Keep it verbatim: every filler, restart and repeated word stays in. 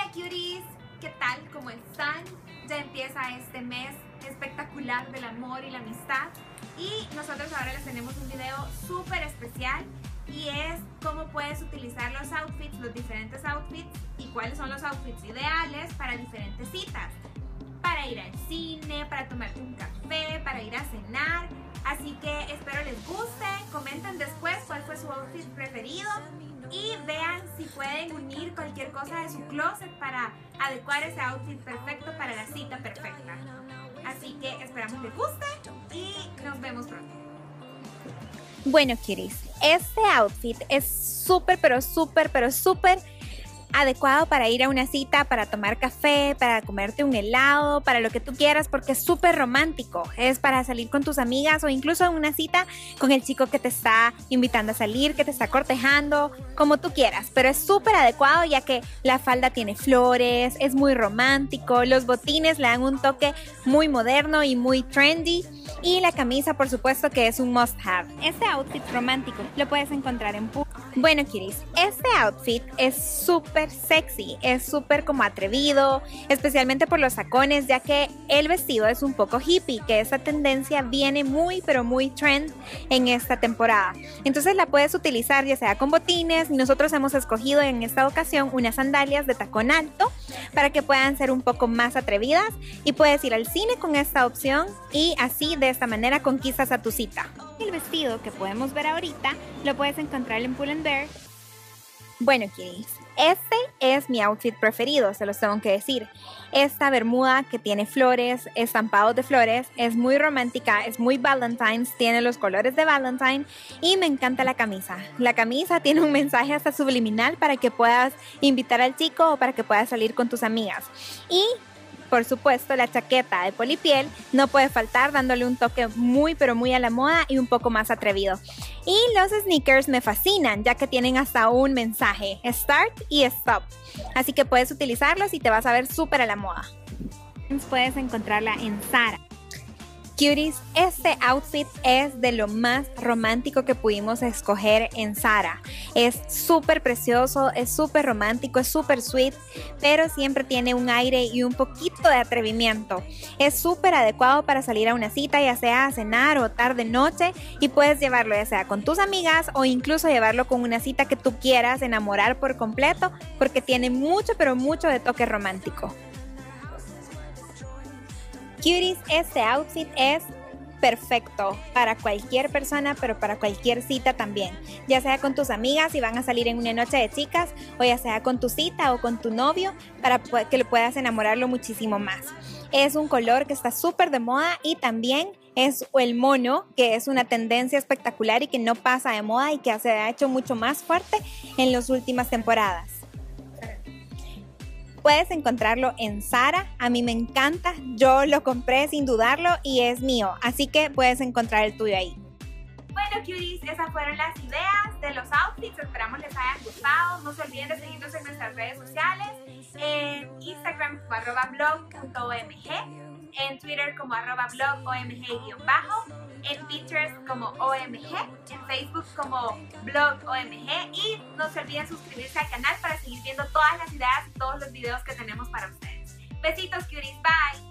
Hola cuties, ¿qué tal? ¿Cómo están? Ya empieza este mes espectacular del amor y la amistad y nosotros ahora les tenemos un video súper especial y es cómo puedes utilizar los outfits, los diferentes outfits y cuáles son los outfits ideales para diferentes citas, para ir al cine, para tomarte un café, para ir a cenar. Así que espero les guste, comenten después cuál fue su outfit preferido y vean si pueden unir cualquier cosa de su closet para adecuar ese outfit perfecto para la cita perfecta. Así que esperamos les guste y nos vemos pronto. Bueno, cuties, este outfit es súper, pero súper, pero súper adecuado para ir a una cita, para tomar café, para comerte un helado, para lo que tú quieras, porque es súper romántico. Es para salir con tus amigas o incluso en una cita con el chico que te está invitando a salir, que te está cortejando, como tú quieras. Pero es súper adecuado ya que la falda tiene flores, es muy romántico, los botines le dan un toque muy moderno y muy trendy. Y la camisa, por supuesto, que es un must have. Este outfit romántico lo puedes encontrar en Puma. Bueno, cuties, este outfit es súper sexy, es súper como atrevido, especialmente por los tacones, ya que el vestido es un poco hippie, que esa tendencia viene muy, pero muy trend en esta temporada. Entonces la puedes utilizar ya sea con botines. Nosotros hemos escogido en esta ocasión unas sandalias de tacón alto para que puedan ser un poco más atrevidas y puedes ir al cine con esta opción y así de esta manera conquistas a tu cita. El vestido que podemos ver ahorita lo puedes encontrar en Pull and Bear. Bueno, cuties, este es mi outfit preferido, se los tengo que decir. Esta bermuda que tiene flores, estampados de flores, es muy romántica, es muy Valentine's, tiene los colores de Valentine y me encanta la camisa. La camisa tiene un mensaje hasta subliminal para que puedas invitar al chico o para que puedas salir con tus amigas. Y por supuesto, la chaqueta de polipiel no puede faltar, dándole un toque muy pero muy a la moda y un poco más atrevido. Y los sneakers me fascinan, ya que tienen hasta un mensaje, Start y Stop. Así que puedes utilizarlos y te vas a ver súper a la moda. Puedes encontrarla en Zara. Cuties, este outfit es de lo más romántico que pudimos escoger en Zara. Es súper precioso, es súper romántico, es súper sweet, pero siempre tiene un aire y un poquito de atrevimiento. Es súper adecuado para salir a una cita, ya sea a cenar o tarde noche, y puedes llevarlo ya sea con tus amigas o incluso llevarlo con una cita que tú quieras enamorar por completo, porque tiene mucho pero mucho de toque romántico. Cuties, este outfit es perfecto para cualquier persona, pero para cualquier cita también. Ya sea con tus amigas si van a salir en una noche de chicas, o ya sea con tu cita o con tu novio, para que lo puedas enamorarlo muchísimo más. Es un color que está súper de moda y también es el mono, que es una tendencia espectacular y que no pasa de moda y que se ha hecho mucho más fuerte en las últimas temporadas. Puedes encontrarlo en Zara, a mí me encanta, yo lo compré sin dudarlo y es mío, así que puedes encontrar el tuyo ahí. Bueno cuties, esas fueron las ideas de los outfits, esperamos les hayan gustado. No se olviden de seguirnos en nuestras redes sociales, en Instagram como arroba blog punto omg, en Twitter como arroba blog omg guión bajo, en Pinterest como O M G, en Facebook como blog O M G y no se olviden suscribirse al canal para seguir viendo todas las ideas y todos los videos que tenemos para ustedes. Besitos cuties, bye.